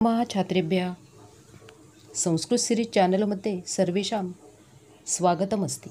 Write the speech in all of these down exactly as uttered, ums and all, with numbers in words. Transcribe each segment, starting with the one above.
आत्मा छात्रेभ्यः संस्कृत सिरीज चॅनलमध्ये सर्वेषां स्वागतमस्ति।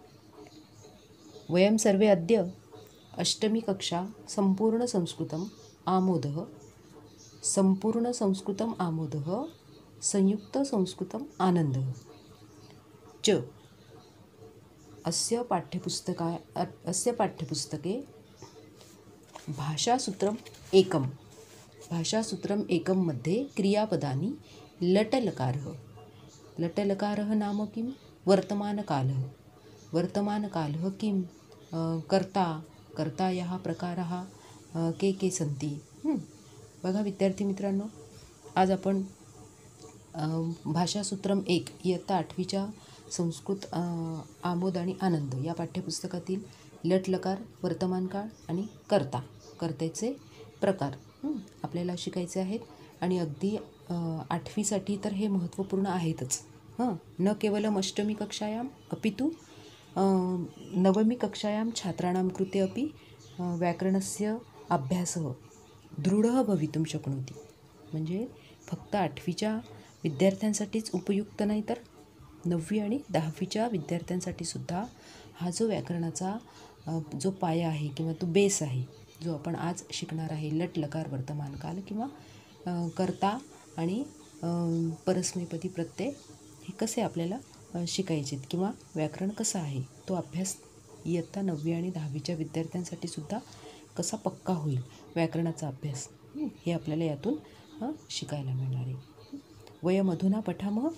वयं सर्वे अद्य अष्टमी कक्षा सम्पूर्णसंस्कृतम् आमोदः सम्पूर्णसंस्कृतम् आमोदः संयुक्तसंस्कृतम् आनन्दः च अस्य पाठ्यपुस्तका अस्य पाठ्यपुस्तके भाषासूत्रम् एकं भाषासूत्रम् एकं मध्ये क्रियापदानि लटलकारः लटलकारः नाम किं वर्तमानकालः वर्तमानकालः किं कर्ता कर्तायाः प्रकाराः के के सन्ति। बघा विद्यार्थी मित्रांनो, आज आपण भाषासूत्रम एक इयत्ता आठवीच्या संस्कृत आमोद आणि आनंद या पाठ्यपुस्तकातील लटलकार, वर्तमानकाळ आणि कर्ता कर्त्याचे प्रकार आपल्याला शिकायचे आहेत। आणि अगदी आठवीसाठी तर हे महत्त्वपूर्ण आहेतच। हां न केवलम अष्टमी कक्षायाम अपितु नवमी कक्षायां छात्राणां कृते अपि व्याकरणस्य अभ्यासः दृढः भवितुं शक्नोति। म्हणजे फक्त आठवीच्या विद्यार्थ्यांसाठीच उपयुक्त नाही, तर नववी आणि दहावीच्या विद्यार्थ्यांसाठी सुद्धा हा जो व्याकरणाचा जो पाया आहे किंवा तो बेस आहे, जो आपण आज शिकणार आहे, लट लकार वर्तमानकाल किंवा कर्ता आणि परस्मैपदी प्रत्यय हे कसे आपल्याला शिकायचे किंवा व्याकरण कसं आहे, तो अभ्यास इयत्ता नववी आणि दहावीच्या विद्यार्थ्यांसाठी सुद्धा कसा पक्का होईल व्याकरणाचा अभ्यास, हे आपल्याला यातून शिकायला मिळणार आहे। वयमधुना पठामः।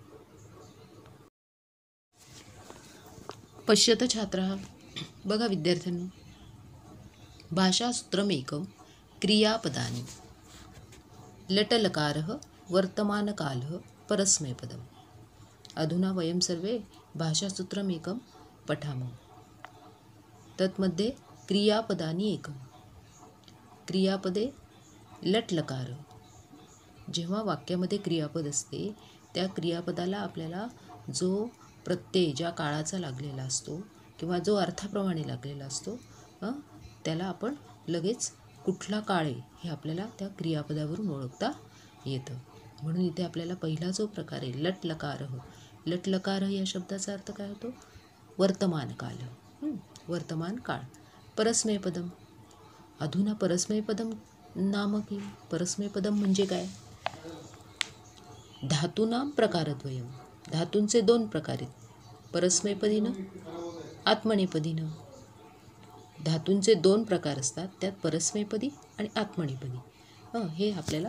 पश्यत छात्राः, बघा विद्यार्थ्यांनो, भाषासूत्रमेकं क्रियापदानि लटलकारः वर्तमानकालः परस्मैपदम्। अधुना वयं सर्वे भाषासूत्रमेकं पठामः। तन्मध्ये क्रियापदानि एकं क्रियापदे लटलकार। जेव्हा वाक्यामध्ये क्रियापद असते त्या क्रियापदाला आपल्याला जो प्रत्यय ज्या काळाचा लागलेला असतो किंवा जो अर्थाप्रमाणे लागलेला असतो त्याला आपण लगेच कुठला काळ आहे हे आपल्याला त्या क्रियापदावरून ओळखता येतं। म्हणून इथे आपल्याला पहिला जो प्रकार आहे लटलकारः लटलकारः या शब्दाचा अर्थ काय होतो? वर्तमान काल वर्तमान काळ। परस्मैपदम, अधुना परस्मैपदम नाम किं? परस्मैपदम म्हणजे काय? धातूनां प्रकारद्वयं, धातूंचे दोन प्रकार आहेत, परस्मैपदीनं आत्मनेपदीनं। धातूंचे दोन प्रकार असतात, त्यात परस्मैपदी आणि आत्मनेपदी। हं हे आपल्याला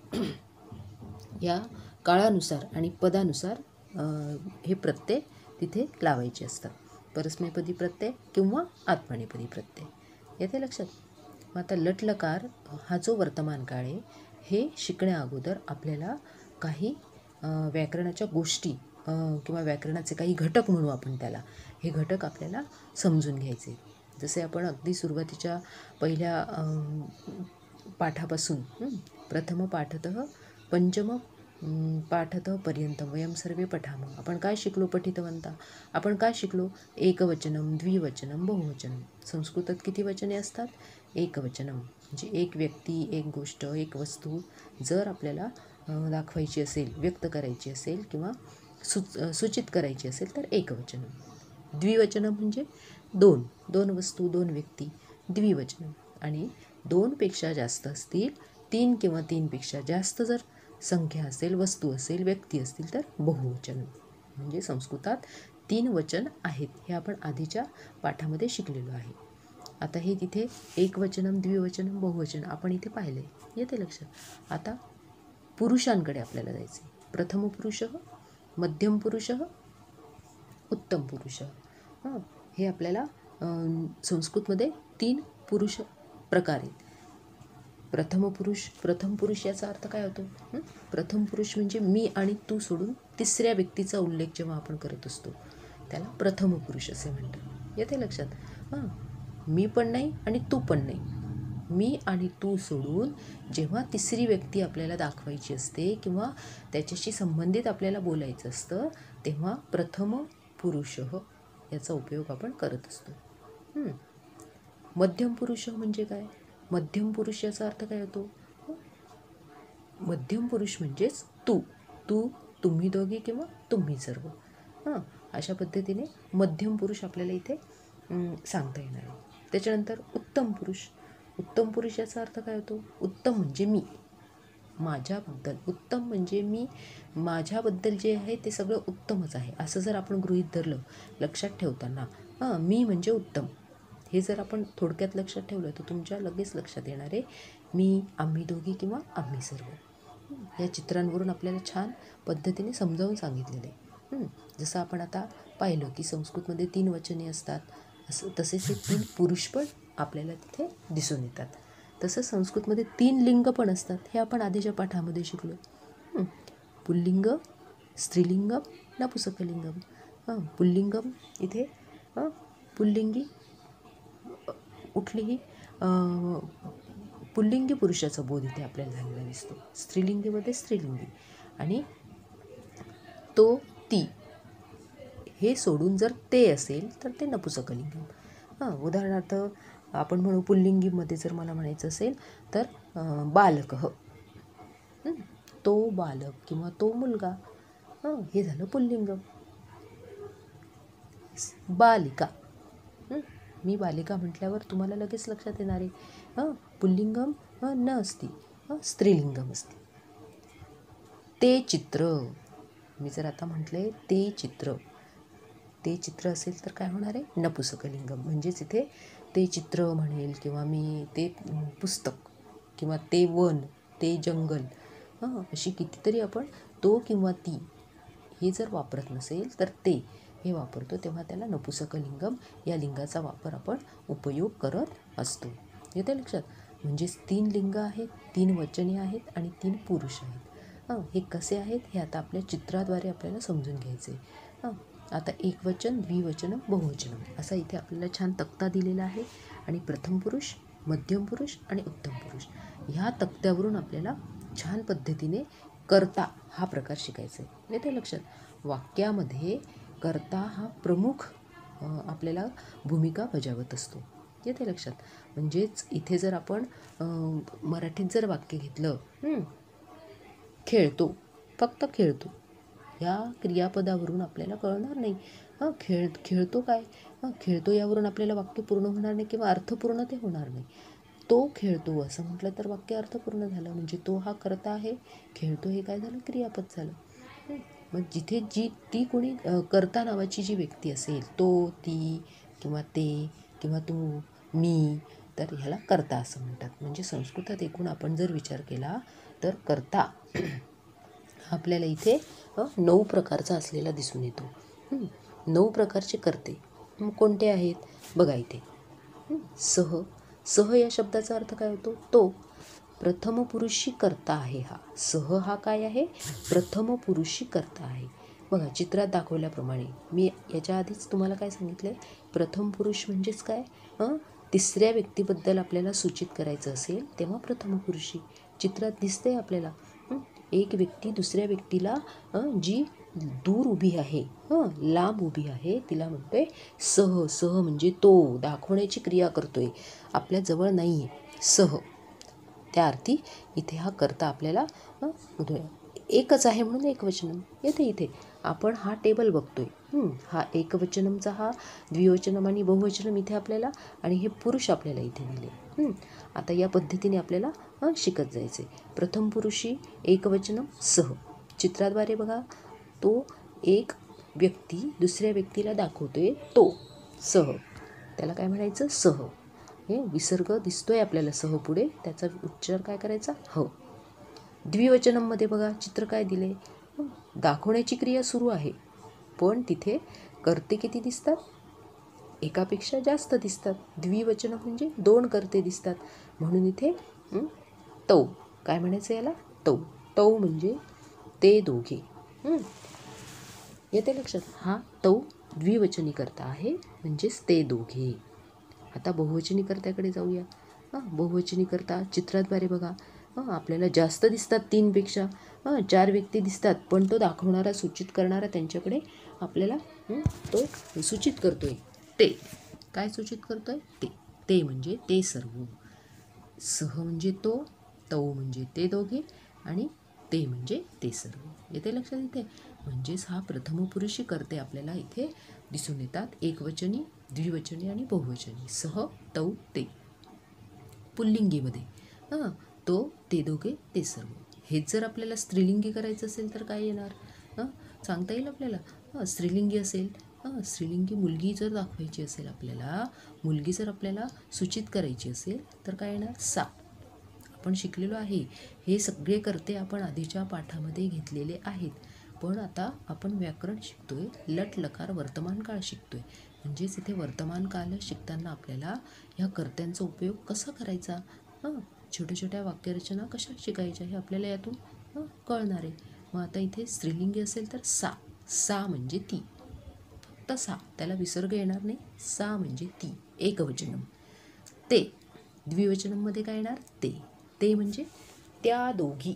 या काळानुसार आणि पदानुसार हे प्रत्यय तिथे लावायचे असतात, परस्मैपदी प्रत्यय किंवा आत्मनेपदी प्रत्यय। येते लक्षात। आता लटलकार हा जो वर्तमान काळ आहे, हे शिकण्या अगोदर आपल्याला काही व्याकरणाच्या गोष्टी किंवा व्याकरणाचे काही घटक म्हणू आपण त्याला, हे घटक आपल्याला समजून घ्यायचे। जसे आपण अगदी सुरुवातीच्या पहिल्या पाठापासून प्रथम पाठतः पंचम पाठतः पर्यंतम वयं सर्वे पठामः। आपण काय शिकलो पठितवंता? आपण काय शिकलो? एकवचनम, द्विवचनम, बहुवचनम। संस्कृतात किती वचने असतात? एकवचनम म्हणजे एक व्यक्ती, एक गोष्ट, एक वस्तू जर आपल्याला दाखवायची असेल, व्यक्त करायची असेल किंवा सुच सूचित करायची असेल तर एकवचनम। द्विवचनम म्हणजे दोन दोन वस्तू, दोन व्यक्ती, द्विवचनम। आणि दोनपेक्षा जास्त असतील, तीन किंवा तीनपेक्षा जास्त जर संख्या असेल, वस्तू असेल, व्यक्ती असतील तर बहुवचन। म्हणजे संस्कृतात तीन वचन आहेत, हे आपण आधीच्या पाठामध्ये शिकलेलो आहे। आता हे तिथे एकवचनम, द्विवचनम, बहुवचन आपण इथे पाहिले, येते लक्षात। आता पुरुषांकडे आपल्याला जायचे। प्रथम पुरुषः, मध्यम पुरुषः, उत्तम पुरुषः। हां हे आपल्याला संस्कृतमध्ये तीन पुरुष प्रकार आहेत। प्रथम पुरुष, प्रथम पुरुष याचा अर्थ काय होतो? प्रथम पुरुष म्हणजे मी आणि तू सोडून तिसऱ्या व्यक्तीचा उल्लेख जेव्हा आपण करत असतो त्याला प्रथम पुरुष असे म्हणतात, येते लक्षात। हां मी पण नाही आणि तू पण नाही, मी आणि तू सोडून जेव्हा तिसरी व्यक्ती आपल्याला दाखवायची असते किंवा त्याच्याशी संबंधित आपल्याला बोलायचं असतं तेव्हा प्रथम पुरुषः याचा उपयोग आपण करत असतो। मध्यम पुरुष म्हणजे काय? मध्यम पुरुष याचा अर्थ काय होतो? मध्यम पुरुष म्हणजेच तू तू तुम्ही दोघे किंवा तुम्ही सर्व. हां, अशा पद्धतीने मध्यम पुरुष आपल्याला इथे सांगता येणार आहे. त्याच्यानंतर उत्तम पुरुष. उत्तम पुरुष याचा अर्थ काय होतो? उत्तम म्हणजे मी, माझ्याबद्दल. उत्तम म्हणजे मी, माझ्याबद्दल जे आहे ते सगळं उत्तमच आहे असं जर आपण गृहीत धरलं लक्षात ठेवताना, हां, मी म्हणजे उत्तम, हे जर आपण थोडक्यात लक्षात ठेवलं तर तुमच्या लगेच लक्षात येणार आहे मी, आम्ही दोघी किंवा आम्ही सर्व. या चित्रांवरून आपल्याला छान पद्धतीने समजावून सांगितलेलं आहे. जसं आपण आता पाहिलं की संस्कृतमध्ये तीन वचने असतात, असं तसेच हे तीन पुरुष पण आपल्याला तिथे दिसून येतात. तसंच संस्कृतमध्ये तीन लिंग पण असतात, हे आपण आधीच्या पाठामध्ये शिकलो. पुल्लिंग, स्त्रीलिंगम, नपुंसकलिंगम. हां, पुल्लिंगम इथे पुल्लिंगी कुठलीही पुल्लिंगी पुरुषाचा बोध इथे आपल्याला झालेला दिसतो. स्त्रीलिंगीमध्ये स्त्रीलिंगी आणि तो, ती हे सोडून जर ते असेल तर ते नपुंसकलिंगम. हां, उदाहरणार्थ आपण म्हणू पुल्लिंगीमध्ये जर मला म्हणायचं असेल तर बालक, तो बालक किंवा तो मुलगा, हां, हे झालं पुल्लिंगम. बालिका, मी बालिका म्हटल्यावर तुम्हाला लगेच लक्षात येणार आहे हां, पुल्लिंगम न असती, हां, स्त्रीलिंगम असते. ते चित्र, मी जर आता म्हटले ते चित्र, ते चित्र असेल तर काय होणार आहे? नपुंसकलिंगम. म्हणजेच इथे ते चित्र म्हणेल किंवा मी ते पुस्तक किंवा ते वन, ते जंगल, हां, अशी कितीतरी आपण तो किंवा ती हे जर वापरत नसेल तर ते हे वापरतो, तेव्हा त्याला नपुंसकलिंगम या लिंगाचा वापर आपण उपयोग करत असतो. येते लक्षात? म्हणजेच तीन लिंग आहेत, तीन वचने आहेत आणि तीन पुरुष आहेत. हां, हे कसे आहेत हे आता आपल्या चित्राद्वारे आपल्याला समजून घ्यायचे. हां, आता एकवचन, द्विवचन, बहुवचन असा इथे आपल्याला छान तक्ता दिलेला आहे आणि प्रथम पुरुष, मध्यम पुरुष आणि उत्तम पुरुष ह्या तक्त्यावरून आपल्याला छान पद्धतीने कर्ता हा प्रकार शिकायचा आहे. येते लक्षात? वाक्यामध्ये कर्ता हा प्रमुख आपल्याला भूमिका बजावत असतो. येते लक्षात? म्हणजेच इथे जर आपण मराठीत जर वाक्य घेतलं, खेळतो, फक्त खेळतो या क्रियापदावरून आपल्याला कळणार नाही हां खेळ खेळतो काय, हां खेळतो यावरून आपल्याला वाक्य पूर्ण होणार नाही किंवा अर्थपूर्ण ते होणार नाही. तो खेळतो असं म्हटलं तर वाक्य अर्थपूर्ण झालं. म्हणजे तो हा कर्ता आहे, खेळतो हे काय झालं? क्रियापद झालं. मग जिथे जी ती कोणी कर्ता नावाची जी व्यक्ती असेल, तो, ती किंवा ते किंवा तू, मी, तर ह्याला कर्ता असं म्हणतात. म्हणजे संस्कृतात एकूण आपण जर विचार केला तर कर्ता आपल्याला इथे नऊ प्रकारचा असलेला दिसून येतो. नऊ प्रकारचे कर्ते मग कोणते आहेत बघा इथे. सह, सह या शब्दाचा अर्थ काय होतो? तो. प्रथम पुरुषी कर्ता आहे हा. सह हा काय आहे? प्रथम पुरुषी कर्ता आहे. बघा चित्रात दाखवल्याप्रमाणे मी याच्या आधीच तुम्हाला काय सांगितलं आहे, प्रथम पुरुष म्हणजेच काय, हां तिसऱ्या व्यक्तीबद्दल आपल्याला सूचित करायचं असेल तेव्हा प्रथम पुरुषी चित्रात दिसते आपल्याला. एक व्यक्ती दुसऱ्या व्यक्तीला जी दूर उभी आहे, हां लांब उभी आहे, तिला म्हणतोय सह. सह म्हणजे तो दाखवण्याची क्रिया करतोय, आपल्या जवळ नाही आहे, सह. त्या अर्थी इथे हा कर्ता आपल्याला एकच आहे म्हणून एकवचनम येते. इथे आपण हा टेबल बघतोय, हा एकवचनमचा हा द्विवचनम आणि बहुवचनम इथे आपल्याला आणि हे पुरुष आपल्याला इथे दिले. आता या पद्धतीने आपल्याला हां शिकत जायचे. प्रथम पुरुषी एकवचनम सह. चित्राद्वारे बघा तो एक व्यक्ती दुसऱ्या व्यक्तीला दाखवतोय, तो सह, त्याला काय म्हणायचं? सह. हे विसर्ग दिसतोय आपल्याला सह पुढे, त्याचा उच्चार काय करायचा? ह. द्विवचनममध्ये बघा चित्र काय दिले, दाखवण्याची क्रिया सुरू आहे पण तिथे कर्ते किती दिसतात? एकापेक्षा जास्त दिसतात. द्विवचन म्हणजे दोन कर्ते दिसतात म्हणून इथे तौ काय म्हणायचं याला? तौ. तौ म्हणजे ते दोघे. येते लक्षात? हा तौ द्विवचनी कर्ता आहे म्हणजेच ते दोघे. आता बहुवचनी कर्त्याकडे जाऊया. हां बहुवचनी कर्ता चित्राद्वारे बघा हां आपल्याला जास्त दिसतात, तीनपेक्षा हां चार व्यक्ती दिसतात पण तो दाखवणारा सूचित करणारा त्यांच्याकडे आपल्याला तो सूचित करतोय, ते काय सूचित करतोय? ते. ते म्हणजे ते सर्व. सह म्हणजे तो, तौ म्हणजे ते दोघे आणि ते म्हणजे ते सर्व. येते लक्षात इथे? म्हणजेच हा प्रथमपुरुषी कर्ते आपल्याला इथे दिसून येतात, एकवचनी, द्विवचनी आणि बहुवचनी. सह, तौ, ते. पुल्लिंगीमध्ये हां तो, ते दोघे, ते सर्व. हेच जर आपल्याला स्त्रीलिंगी करायचं असेल तर काय येणार? हां सांगता येईल आपल्याला? हां स्त्रीलिंगी असेल, हां स्त्रीलिंगी मुलगी जर दाखवायची असेल आपल्याला, मुलगी जर आपल्याला सूचित करायची असेल तर काय येणार? सा. आपण शिकलेलो आहे. हे सगळे कर्ते आपण आधीच्या पाठामध्ये घेतलेले आहेत. पण आता आपण व्याकरण शिकतोय, लट लकार वर्तमान काळ शिकतोय. म्हणजेच इथे वर्तमान काळ शिकताना आपल्याला ह्या कर्त्यांचा उपयोग कसा करायचा, हां छोट्या छोट्या वाक्यरचना कशा शिकायच्या हे आपल्याला यातून हां कळणार आहे. मग आता इथे स्त्रीलिंगी असेल तर सा. सा म्हणजे ती, फक्त सा, त्याला विसर्ग येणार नाही. सा म्हणजे ती, एकवचनम. ते, द्विवचनमध्ये काय येणार? ते. ते म्हणजे त्या दोघी.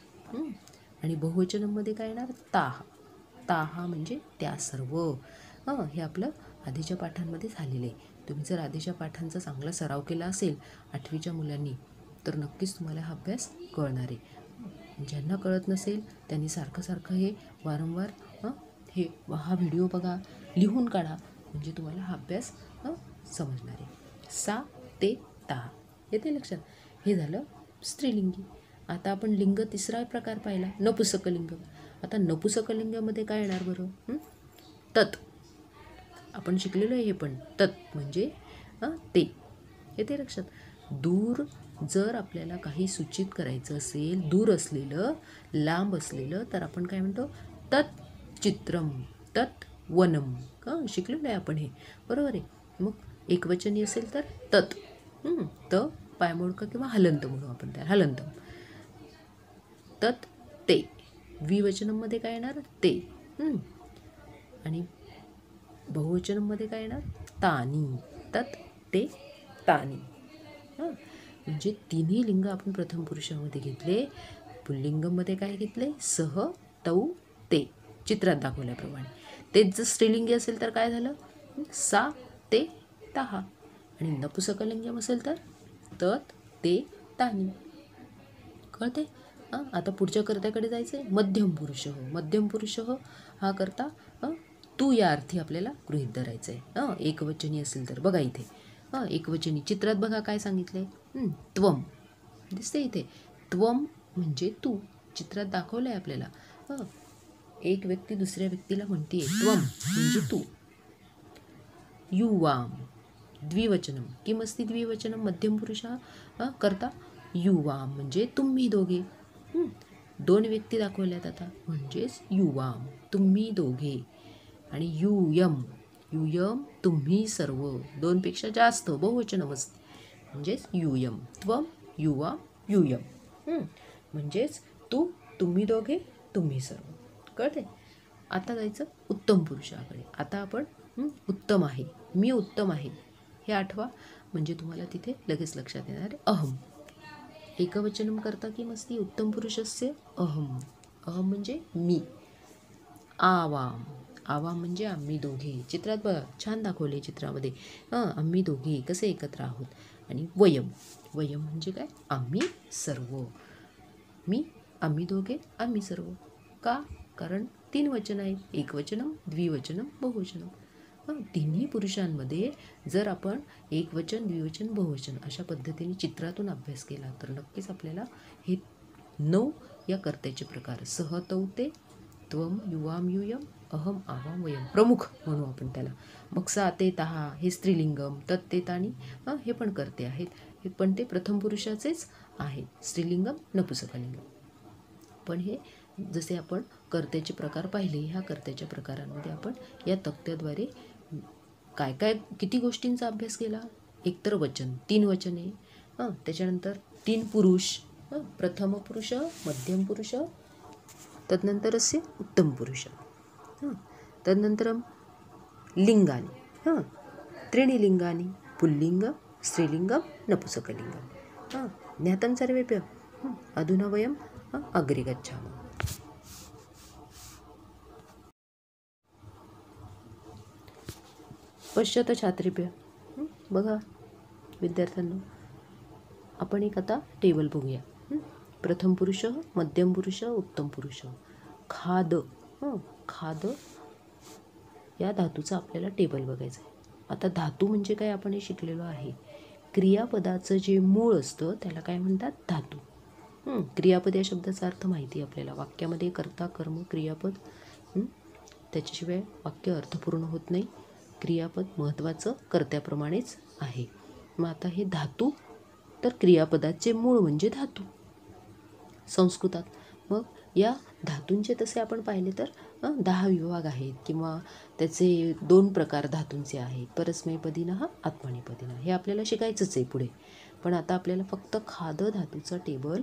आणि बहुवचनमध्ये काय येणार? ताहा. ताहा म्हणजे त्या सर्व. हां हे आपलं आधीच्या पाठांमध्ये झालेलं आहे. तुम्ही जर आधीच्या पाठांचा चांगला सराव केला असेल आठवीच्या मुलांनी तर नक्कीच तुम्हाला हा अभ्यास कळणार आहे. ज्यांना कळत नसेल त्यांनी सारखं सारखं हे वारंवार हां हे हा व्हिडिओ बघा, लिहून काढा, म्हणजे तुम्हाला हा अभ्यास हां समजणार आहे. सा, ते, ताहा. येते लक्षात? हे झालं स्त्रीलिंगी. आता आपण लिंग तिसरा प्रकार पाहिला, नपुसकलिंग. आता नपुसकलिंगामध्ये काय येणार बरं? तत्. आपण शिकलेलो आहे हे पण. तत् म्हणजे हां ते. येते लक्षात? दूर जर आपल्याला काही सूचित करायचं असेल, दूर असलेलं, लांब असलेलं, तर आपण काय म्हणतो? तत् चित्रम, तत् वनम. हां शिकलेलो आहे आपण हे, बरोबर आहे. मग एकवचनी असेल तर तत्. त पायमोडका किंवा हलंत म्हणू आपण त्या, हलंत. तत् ते. द्विवचनमध्ये काय येणार? ते. आणि बहुवचनमध्ये काय येणार? तानी. तत् ते तानी. हां म्हणजे तिन्ही लिंग आपण प्रथम पुरुषामध्ये घेतले. पुल्लिंगमध्ये काय घेतले? सह, तौ, ते, चित्रात दाखवल्याप्रमाणे. तेच जर स्त्रीलिंगी असेल तर काय झालं? सा, ते, ताहा. आणि नपुसकलिंगम असेल तर तत्, ते, तानी. कळते? हां आता पुढच्या कर्त्याकडे जायचं आहे. मध्यम पुरुष. मध्यम पुरुष हा करता हां तू या अर्थी आपल्याला गृहीत धरायचं आहे. हां एकवचनी असेल तर बघा इथे, हां एकवचनी चित्रात बघा काय सांगितलं आहे? त्वम दिसते इथे. त्वम म्हणजे तू, चित्रात दाखवलं आहे आपल्याला. हां एक व्यक्ती दुसऱ्या व्यक्तीला म्हणते त्वम म्हणजे तू. युवाम, द्विवचनम. किम अस्ति द्विवचनम मध्यम पुरुषः करता? युवाम म्हणजे तुम्ही दोघे. दोन व्यक्ती दाखवल्यात आता, म्हणजेच युवाम, तुम्ही दोघे. आणि युयम, युयम तुम्ही सर्व, दोनपेक्षा जास्त, बहुवचनम असते, म्हणजेच युयम. त्वम, युवाम, युयम. म्हणजेच तू, तुम्ही दोघे, तुम्ही सर्व. कळते? आता जायचं उत्तम पुरुषाकडे. आता आपण उत्तम आहे, मी उत्तम आहे हे आठवा, म्हणजे तुम्हाला तिथे लगेच लक्षात येणार आहे. अहम. एकवचनम करता की मस्ती उत्तम पुरुषस्य अहम. अहम म्हणजे मी. आवाम, आवाम म्हणजे आम्ही दोघे. चित्रात बघा छान दाखवले चित्रामध्ये. हां आम्ही दोघे कसे एकत्र आहोत. आणि वयम, वयम म्हणजे काय? आम्ही सर्व. मी, आम्ही दोघे, आम्ही सर्व. का? कारण तीन वचन आहेत, एकवचनम, द्विवचनम, बहुवचनम. हां तिन्ही पुरुषांमध्ये जर आपण एकवचन, द्विवचन, बहुवचन अशा पद्धतीने चित्रातून अभ्यास केला तर नक्कीच आपल्याला हे नऊ या कर्त्याचे प्रकार, सह, तौ, ते, त्वम, युवाम, युयम, अहम, आवाम, वयम, प्रमुख म्हणू आपण त्याला. मग सा, ते, ताहा हे स्त्रीलिंगम, तत्, ते, तानी हां हे पण कर्ते आहेत. हे पण ते प्रथम पुरुषाचेच आहेत. स्त्रीलिंगम, नपुसकलिंगम. पण हे जसे आपण कर्त्याचे प्रकार पाहिले, ह्या कर्त्याच्या प्रकारांमध्ये आपण या तक्त्याद्वारे काय काय किती गोष्टींचा अभ्यास केला. एकतर वचन, तीन वचने, हां त्याच्यानंतर तीन पुरुष, हां प्रथम पुरुष, मध्यम पुरुष, तदनंतर असे उत्तम पुरुष, हां तदनंतरम लिंगानी, हां त्रीणि लिंगानी, पुल्लिंग, स्त्रीलिंगम, नपुसकलिंगम. हां ज्ञातं सर्वेभ्यः. अधुना वयं अग्रे गच्छामः. पश्यत छात्रेभ्यः. बघा विद्यार्थ्यांनो, आपण एक आता टेबल बघूया. प्रथम पुरुष, मध्यम पुरुष, उत्तम पुरुष. खाद, हं खाद या धातूचा आपल्याला टेबल बघायचं आहे. आता धातू म्हणजे काय आपण हे शिकलेलो आहे. क्रियापदाचं जे मूळ असतं त्याला काय म्हणतात, धातू. हं क्रियापद या शब्दाचा अर्थ माहिती आहे आपल्याला. वाक्यामध्ये कर्ता, कर्म, क्रियापद, त्याच्याशिवाय वाक्य अर्थपूर्ण होत नाही. क्रियापद महत्त्वाचं कर्त्याप्रमाणेच आहे. मग आता हे धातू, तर क्रियापदाचे मूळ म्हणजे धातू संस्कृतात. मग या धातूंचे तसे आपण पाहिले तर दहा विभाग आहेत किंवा त्याचे दोन प्रकार धातूंचे आहेत. परस्मैपदीनः, आत्मनेपदीनः. हे आपल्याला शिकायचंच आहे पुढे. पण आता आपल्याला फक्त खाद धातूचा टेबल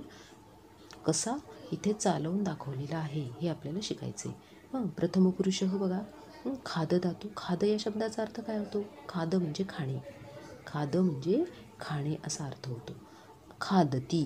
कसा इथे चालवून दाखवलेला आहे हे आपल्याला शिकायचं आहे. हां प्रथम पुरुष हो बघा, खाद धातू. खाद या शब्दाचा अर्थ काय होतो, खाद म्हणजे खाणे. खाद म्हणजे खाणे असा अर्थ होतो. खादती.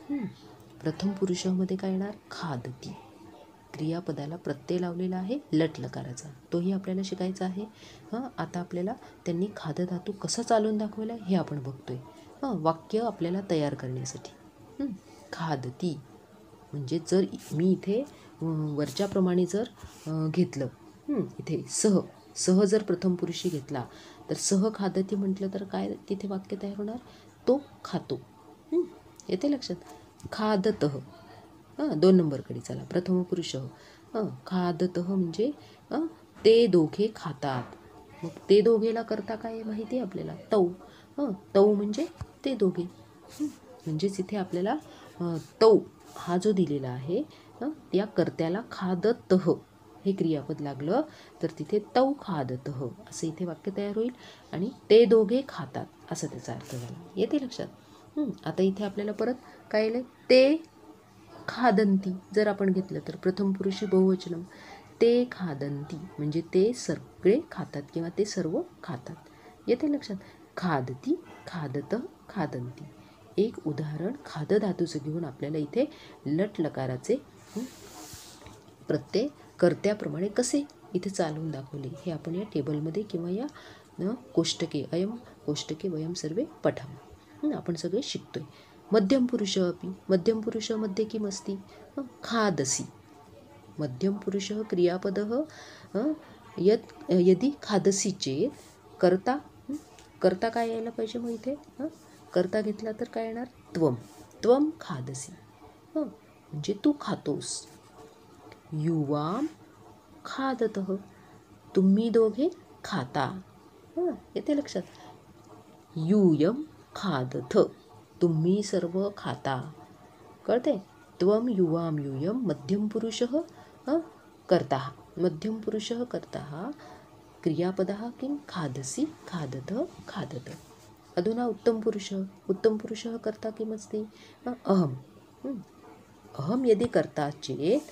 प्रथम पुरुषामध्ये काय येणार, खादती. क्रियापदाला प्रत्यय लावलेला आहे लट लकाराचा, तोही आपल्याला शिकायचा आहे. हां आता आपल्याला त्यांनी खाद धातू कसा चालवून दाखवला हे आपण बघतोय. हां वाक्य आपल्याला तयार करण्यासाठी. खादती म्हणजे जर मी इथे वरच्याप्रमाणे जर घेतलं, इथे सह सह जर प्रथम पुरुषी घेतला तर सह खादती म्हटलं तर काय तिथे वाक्य तयार होणार, तो खातो. येते लक्षात. खादतः, हां दोन नंबरकडे चला. प्रथम पुरुष हां खादतः म्हणजे ते दोघे खातात. मग ते दोघेला करता काय माहिती आहे आपल्याला, तौ. हां तौ म्हणजे ते दोघे. म्हणजेच इथे आपल्याला तौ हा जो दिलेला आहे या कर्त्याला खादतः हे क्रियापद लागलं तर तिथे तौ खादतः असं इथे वाक्य तयार होईल आणि ते दोघे खातात असा त्याचा अर्थ झाला. येते लक्षात. आता इथे आपल्याला परत काय येईल, ते खादंती जर आपण घेतलं तर प्रथम पुरुषी बहुवचनम. ते खादंती म्हणजे ते सगळे खातात किंवा ते सर्व खातात. येते लक्षात. खादती, खादतः, खादंती. एक उदाहरण खाद धातूचं घेऊन आपल्याला इथे लट लकाराचे प्रत्यय कर्त्याप्रमाणे कसे इथे चालवून दाखवले हे आपण या टेबलमध्ये किंवा या कोष्टके, अयम कोष्टके वयम सर्वे पठामः आपण सगळे शिकतोय. मध्यम पुरुष अपि, मध्यम पुरुषमध्ये किम अस्ति, खादसि. मध्यम पुरुष क्रियापदः यत् यदि खादसि चेत कर्ता, कर्ता काय यायला पाहिजे मग इथे, कर्ता घेतला तर काय येणार, त्वम. त्वम खादसि, हां म्हणजे तू खातोस. युवाम खादतः, तुम्ही दोघे खाता. हां येते लक्षात. यूयम खादथ, तुम्ही सर्व खाता. कळते. त्वम युवाम यूयम मध्यम पुरुषः कर्ता. मध्यम पुरुषः कर्ता. क्रियापदः किं, खादसि, खादथ, खादत. अधुना उत्तम पुरुषः, उत्तम पुरुषः कर्ता किमस्ति, अहम. अहम यदि कर्ता चेत,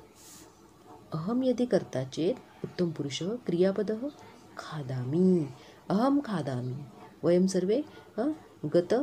अहम यदि कर्ता चेत उत्तम पुरुषः क्रियापदः खादामि. अहम खादामि. वयम सर्वे गत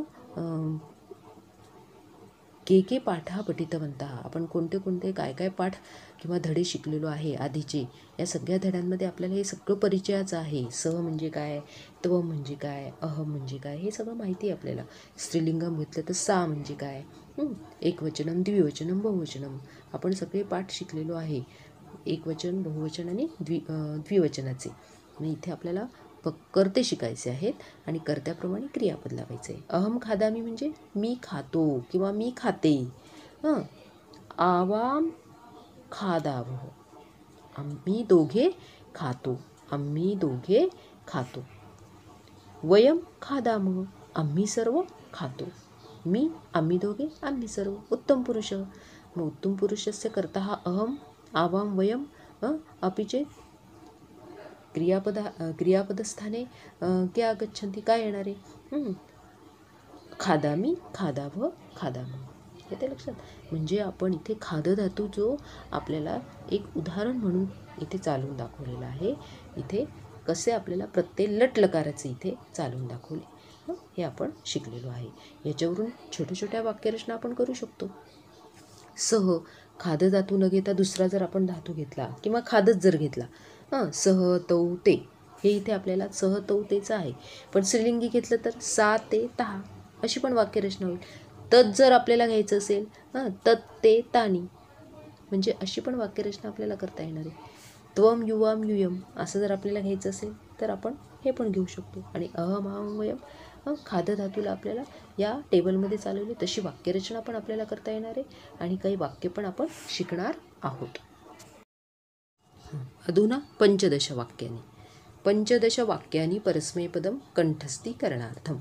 के के पाठा पठितवन्तः. आपण कोणते कोणते काय काय पाठ किंवा धडे शिकलेलो आहे आधीचे. या सगळ्या धड्यांमध्ये आपल्याला हे सगळं परिचयाचं आहे. सह म्हणजे काय, त्व म्हणजे काय, अहम म्हणजे काय, हे सगळं माहिती आहे आपल्याला. स्त्रीलिंगम घेतलं तर सा म्हणजे काय, एकवचनम, द्विवचनम, बहुवचनम आपण सगळे पाठ शिकलेलो आहे. एकवचन, बहुवचन आणि द्वि द्विवचनाचे. आणि इथे आपल्याला कर्ते शिकायचे आहेत आणि कर्त्याप्रमाणे क्रियापद लावायचे आहे. अहम खादामी म्हणजे मी खातो किंवा मी खाते. हां आवाम खादावः, आम्ही दोघे खातो, आम्ही दोघे खातो. वयम खादामः, आम्ही सर्व खातो. मी, आम्ही दोघे, आम्ही सर्व. उत्तम पुरुष, मग उत्तम पुरुषस्य कर्ता अहम, आवाम, वयम अपि चेत् क्रियापद क्रियापदस्थाने क्या आगच्छन्ति, काय येणार आहे, खादामी, खादावः, खादामः. येते लक्षात. म्हणजे आपण इथे खाद धातू जो आपल्याला एक उदाहरण म्हणून इथे चालवून दाखवलेला आहे. इथे कसे आपल्याला प्रत्यय लट लकाराचे इथे चालवून दाखवले हे आपण शिकलेलो आहे. याच्यावरून छोट्या छोट्या वाक्यरचना आपण करू शकतो. सह खाद धातू न घेता दुसरा जर आपण धातू घेतला किंवा खादच जर घेतला, हां सह, तौ, ते, हे इथे आपल्याला सह, तौ, तेचं आहे. पण स्त्रीलिंगी घेतलं तर सा, ते, तहा अशी पण वाक्यरचना होईल. तत् जर आपल्याला घ्यायचं असेल हां तत् ते तानी, म्हणजे अशी पण वाक्यरचना आपल्याला करता येणार आहे. त्वम युवाम युयम असं जर आपल्याला घ्यायचं असेल तर आपण हे पण घेऊ शकतो. आणि अहम अहम वयम खाद्य धातूला आपल्याला या टेबलमध्ये चालवली तशी वाक्यरचना पण आपल्याला करता येणार आहे आणि काही वाक्य पण आपण शिकणार आहोत. अधुना पंचदश वाक्यानि पंचदश वाक्यानि परस्मैपदम कंठस्थीकरणार्थम.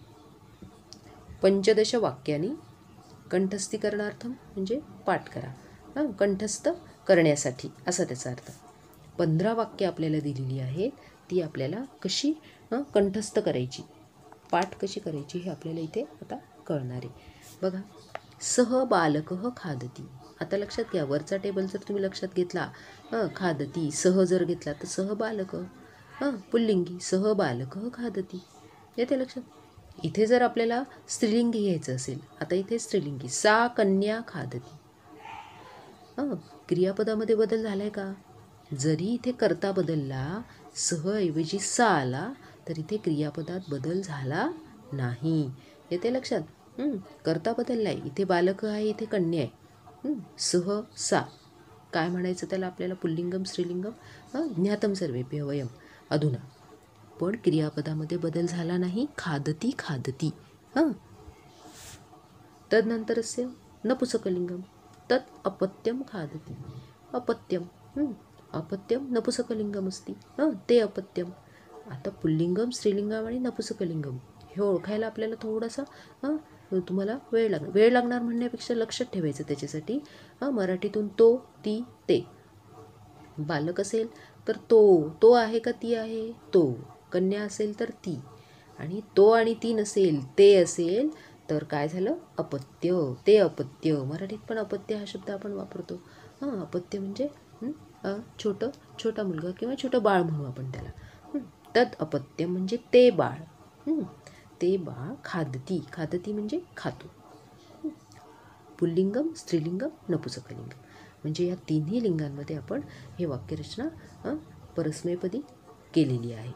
पंचदश वाक्यानि कंठस्थीकरणार्थम म्हणजे पाठ करा, हां कंठस्थ करण्यासाठी असा त्याचा अर्थ. पंधरा वाक्य आपल्याला दिलेली आहेत, ती आपल्याला कशी कंठस्थ करायची, पाठ कशी करायची हे आपल्याला इथे आता कळणार आहे. बघा, सह बालकः खादती. आता लक्षात घ्या, वरचा टेबल जर तुम्ही लक्षात घेतला, हां खादती सह जर घेतला तर सह बालक, हां पुल्लिंगी सह बालकः खादती, येते लक्षात. इथे जर आपल्याला स्त्रीलिंगी घ्यायचं असेल, आता इथे स्त्रीलिंगी सा कन्या खादती. हां क्रियापदामध्ये बदल झाला आहे का? जरी इथे कर्ता बदलला, सह ऐवजी सा आला, तर इथे क्रियापदात बदल झाला नाही, येते लक्षात. कर्ता बदलला आहे, इथे बालक आहे, इथे कन्या आहे. सह सा काय म्हणायचं त्याला आपल्याला? पुल्लिंगम स्त्रीलिंगम हां ज्ञातम सर्वेभ्यः वयम. अधुना पण क्रियापदामध्ये बदल झाला नाही, खादती खादती. हां तदनंतरस्य नपुसकलिंगम तत् अपत्यम खादती. अपत्यम अपत्यम नपुसकलिंगम असती, हां ते अपत्यम. आता पुल्लिंगम स्त्रीलिंगम आणि नपुसकलिंगम हे ओळखायला आपल्याला थोडासा हां तुम्हाला वेळ लागणार. वेळ लागणार म्हणण्यापेक्षा लक्षात ठेवायचं त्याच्यासाठी. हां मराठीतून तो ती ते. बालक असेल तर तो तो आहे का ती आहे तो, कन्या असेल तर ती, आणि तो आणि ती नसेल ते असेल तर काय झालं? अपत्य. ते अपत्य. मराठीत पण अपत्य हा शब्द आपण वापरतो. हां अपत्य म्हणजे छोटं छोटा मुलगा किंवा छोटं बाळ म्हणू आपण त्याला. तद अपत्य म्हणजे ते बाळ. ते बाळ खादती. खादती म्हणजे खातो. पुल्लिंगम स्त्रीलिंगम नपुसकलिंगम म्हणजे या तिन्ही लिंगांमध्ये आपण हे वाक्यरचना परस्मैपदी केलेली आहे.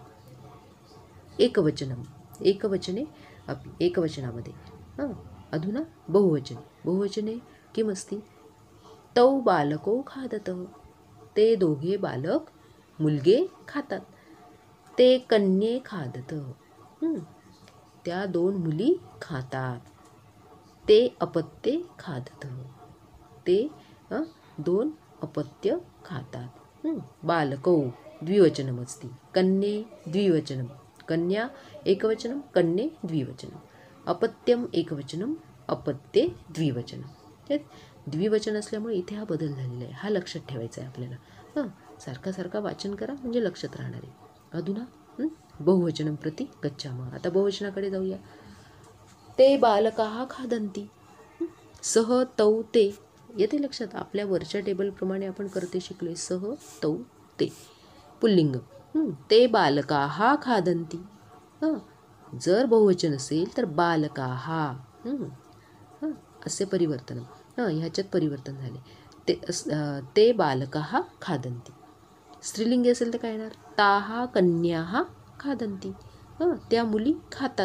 एकवचनम एकवचने अपि एकवचनामध्ये हां अधुना बहुवचने बहुवचने किमस्ति? तौ बालको खादतः. ते दोघे बालक मुलगे खातात. ते कन्ये खादतः. त्या दोन मुली खातात. ते अपत्ये खादतः. ते दोन अपत्य खातात. बालकौ द्विवचनम अस्ति, कन्ये द्विवचनम, कन्या एकवचनम, कन्ये द्विवचनम, अपत्यम एकवचनम, अपत्ये द्विवचनम. हे द्विवचन असल्यामुळे इथे हा बदल झालेला आहे, हा लक्षात ठेवायचा आहे आपल्याला. हां सारखा सारखा वाचन करा म्हणजे लक्षात राहणार आहे. अधुना बहुवचनम प्रति गच्छामः. आता बहुवचनाकडे जाऊया. ते बालकाः खादन्ति. सह तौ ते, येते लक्षात. आपल्या वरच्या टेबलप्रमाणे आपण करते शिकलोय. सह तौ ते पुल्लिंगम. ते बालकाः खादन्ति. हां जर बहुवचन असेल तर बालकाः हां असे परिवर्तन, हां ह्याच्यात परिवर्तन झाले. ते ते बालकाः खादन्ति. स्त्रीलिंगी असेल तर काय येणार? ताः कन्याः खादन्ति. हां त्या मुली खातात.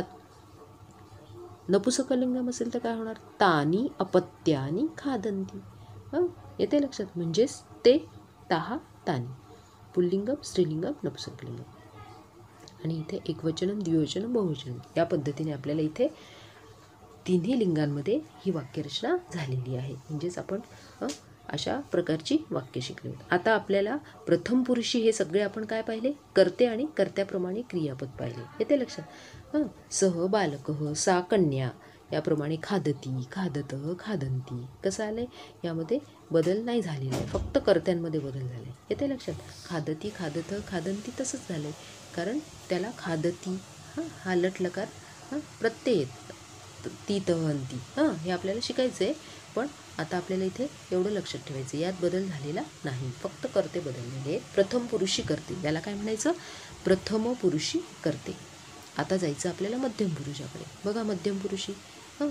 नपुसकलिंगम असेल तर काय होणार? तानी अपत्यानी खादन्ति. हां येते लक्षात. म्हणजेच ते ताः तानी. पुल्लिंगम स्त्रीलिंगम नपुसकलिंगम. आणि इथे एकवचनम द्विवचनम बहुवचनम या पद्धतीने आपल्याला इथे तिन्ही लिंगांमध्ये ही वाक्यरचना झालेली आहे. म्हणजेच आपण अशा प्रकारची वाक्य शिकले. आता आपल्याला प्रथम पुरुषी हे सगळे आपण काय पाहिले? कर्ते आणि कर्त्याप्रमाणे क्रियापद पाहिले. येते लक्षात. हां सह बालकः सा कन्या याप्रमाणे खादती खादतः खादन्ति. कसं आलं आहे? यामध्ये बदल नाही झालेला आहे, फक्त कर्त्यांमध्ये बदल झाला आहे. येते लक्षात. खादती खादतः खादन्ति तसंच झालं आहे, कारण त्याला खादती हां हा लटलकार हां प्रत्यय ती तहंती हां हे आपल्याला शिकायचं आहे. पण आता आपल्याला इथे एवढं लक्षात ठेवायचं, यात बदल झालेला नाही, फक्त कर्ते बदललेले आहेत. प्रथम पुरुषी कर्ते, याला काय म्हणायचं? प्रथम पुरुषी कर्ते. आता जायचं आपल्याला मध्यम पुरुषाकडे. बघा मध्यम पुरुषी. हां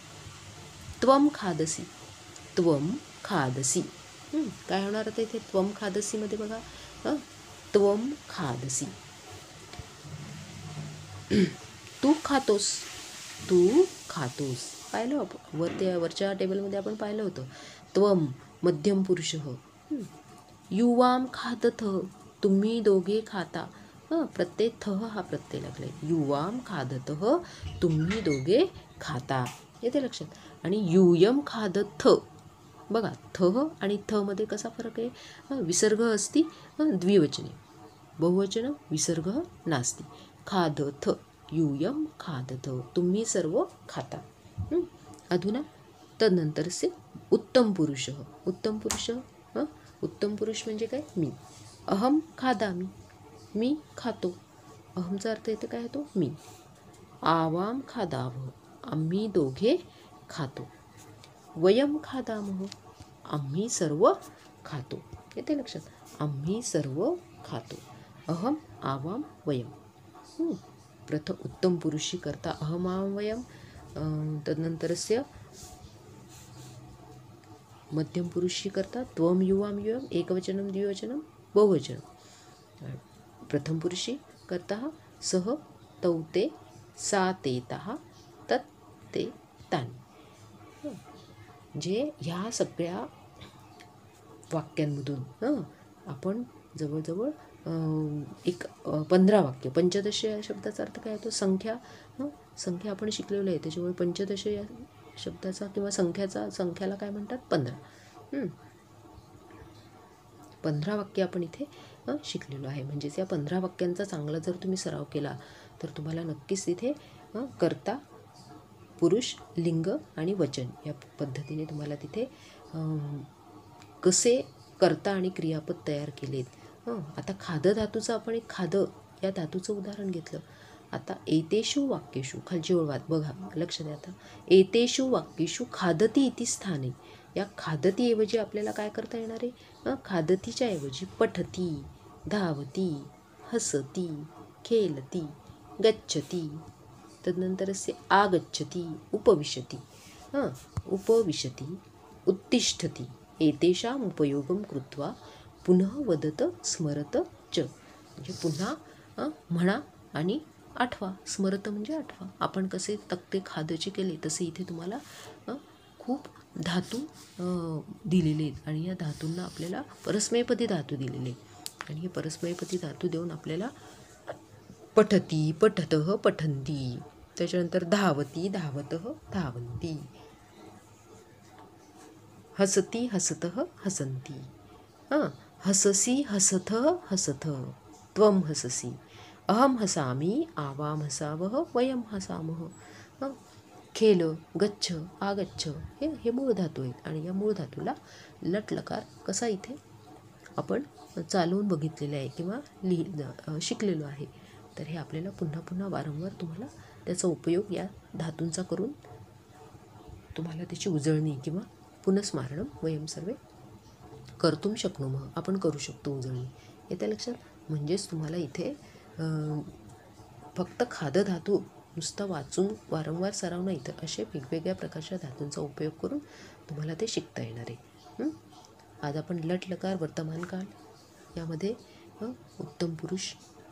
त्वम खादसी. त्वम खादसी. काय होणार आता इथे? त्वम खादसीमध्ये बघा हां त्वम खादसी. तू खातोस. तू खातोस. पाहिलं आपण वर त्या वरच्या टेबलमध्ये आपण पाहिलं होतं. त्वम मध्यम पुरुष. युवाम खादथ तुम्ही दोघे खाता. हां प्रत्यय थह हा प्रत्यय लागलाय. युवाम खादथ तुम्ही दोघे खाता. येते लक्षात. आणि यूयम खादथ बघा थह आणि थ मध्ये कसा फरक आहे. हां विसर्ग असती द्विवचने, बहुवचन विसर्ग नास्ती. खादथ यूयम खादथ तुम्ही सर्व खाता. अधुना तदनंतरचे उत्तम पुरुष. उत्तम पुरुष हां उत्तम पुरुष म्हणजे काय. मी. अहम खादामी मी खातो. अहमचा अर्थ येते काय होतो मी. आवाम खादावह आम्ही दोघे खातो. वयम खादामह आम्ही सर्व खातो. येते लक्षात. आम्ही सर्व खातो. अहम आवाम वयम. प्रथम उत्तम पुरुषी करता अहम आवाम वयम. तदनंतरस्य मध्यम पुरुषी करता त्वम युवाम युयम एकवचनम द्विवचनम बहुवचनम. प्रथम पुरुषी करता सह तौ ते सा ते तः तत् ते तानि. जे ह्या सगळ्या वाक्यांमधून हां आपण जवळजवळ एक पंधरा वाक्य. पंचदश या शब्दाचा अर्थ काय होतो संख्या. हां संख्या आपण शिकलेलो आहे त्याच्यामुळे पंचदश या शब्दाचा किंवा संख्याचा संख्याला काय म्हणतात पंधरा. पंधरा वाक्य आपण इथे शिकलेलो आहे. म्हणजेच या पंधरा वाक्यांचा चांगला जर तुम्ही सराव केला तर तुम्हाला नक्कीच तिथे कर्ता पुरुष लिंग आणि वचन या पद्धतीने तुम्हाला तिथे कसे कर्ता आणि क्रियापद तयार केलेत. हं आता खाद धातूचं आपण एक खाद या धातूचं उदाहरण घेतलं. आता एतेषु वाक्येषु खालची ओळ बघा लक्ष द्या. आता एतेषु वाक्येषु खादती इति स्थाने या खादती ऐवजी आपल्याला काय करता येणार आहे. खादतीच्या ऐवजी पठती धावती हसती खेलती गच्छती तदनंतरस्य आगच्छती उपविशती हां उपविशती उत्तिष्ठती एतेषाम् उपयोगं कृत्वा पुनः वदत स्मरत च. म्हणजे पुन्हा म्हणा आणि आठवा. स्मरत म्हणजे आठवा. आपण कसे तक्ते खादचे केले तसे इथे तुम्हाला खूप धातू दिलेले आहेत आणि या धातूंना आपल्याला परस्मैपदी धातू दिलेले आणि हे परस्मैपदी धातू देऊन आपल्याला पठती पठतः पठन्ती त्याच्यानंतर धावती धावतः धावन्ती हसती हसतः हसन्ती हां हससी हसतः हसतः त्वम हससी अहम हसामी आवाम हसावह वयम हसामः. हां खेल गच्छ आगच्छ हे हे मूळ धातू आहेत आणि या मूळ धातूला लट लकार कसा इथे आपण चालवून बघितलेलं आहे किंवा लिहि शिकलेलो आहे. तर हे आपल्याला पुन्हा पुन्हा वारंवार तुम्हाला त्याचा उपयोग या धातूंचा करून तुम्हाला त्याची उजळणी किंवा पुनस्मारणं वयम सर्वे कर्तुम शक्नुमः आपण करू शकतो उजळणी. येत्या लक्षात. म्हणजेच तुम्हाला इथे फक्त खाद धातू नुसता वाचून वारंवार सराव नाही तर असे वेगवेगळ्या प्रकारच्या धातूंचा उपयोग करून तुम्हाला ते शिकता येणार आहे. आज आपण लट लकार वर्तमान काळ यामध्ये उत्तम पुरुष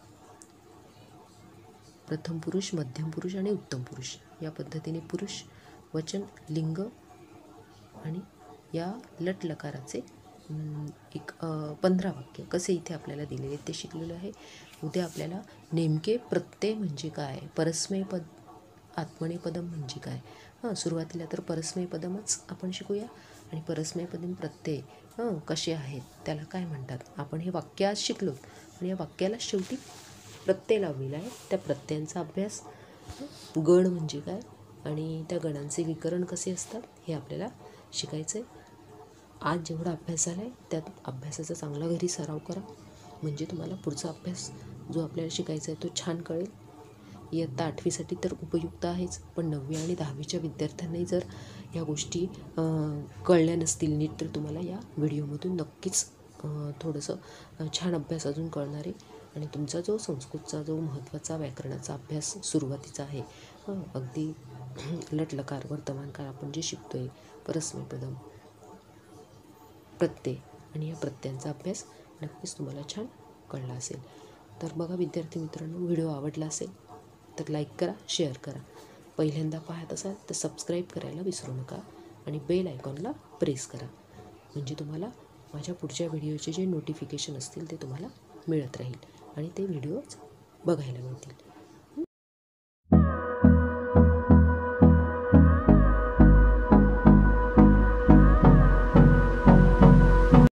प्रथम पुरुष मध्यम पुरुष आणि उत्तम पुरुष या पद्धतीने पुरुष वचन लिंग आणि या लट लकाराचे एक पंधरा वाक्य कसे इथे आपल्याला दिलेले ते शिकलेलं आहे. उद्या आपल्याला नेमके प्रत्यय म्हणजे काय परस्मैपद आत्मनेपदम म्हणजे काय हां सुरुवातीला तर परस्मैपदमच आपण शिकूया आणि परस्मैपदम प्रत्यय हां कसे आहेत त्याला काय म्हणतात आपण हे वाक्य आज शिकलो आणि या वाक्याला शेवटी प्रत्यय लावलेला आहे. त्या प्रत्ययांचा अभ्यास गण म्हणजे काय आणि त्या गणांचे विकरण कसे असतात हे आपल्याला शिकायचं आहे. आज जेवढा अभ्यास झाला आहे त्यात अभ्यासाचा चांगला घरी सराव करा म्हणजे तुम्हाला पुढचा अभ्यास जो आपल्याला शिकायचा आहे तो छान कळेल. इयत्ता आठवीसाठी तर उपयुक्त आहेच पण नववी आणि दहावीच्या विद्यार्थ्यांनाही जर या गोष्टी कळल्या नसतील नीट तर तुम्हाला या व्हिडिओमधून नक्कीच थोडंसं छान अभ्यास अजून कळणार आहे आणि तुमचा जो संस्कृतचा जो महत्त्वाचा व्याकरणाचा अभ्यास सुरुवातीचा आहे अगदी लटलकार वर्तमानकाळ आपण जे शिकतो आहे परस्मैपदम प्रत्यय आणि या प्रत्ययांचा अभ्यास नक्कीच तुम्हाला छान कळला असेल. तर बघा विद्यार्थी मित्रांनो व्हिडिओ आवडला असेल तर लाईक करा शेअर करा. पहिल्यांदा पाहत असाल तर सबस्क्राईब करायला विसरू नका आणि बेल आयकॉनला प्रेस करा, म्हणजे तुम्हाला माझ्या पुढच्या व्हिडिओचे जे नोटिफिकेशन असतील ते तुम्हाला मिळत राहील आणि ते व्हिडिओज बघायला मिळतील.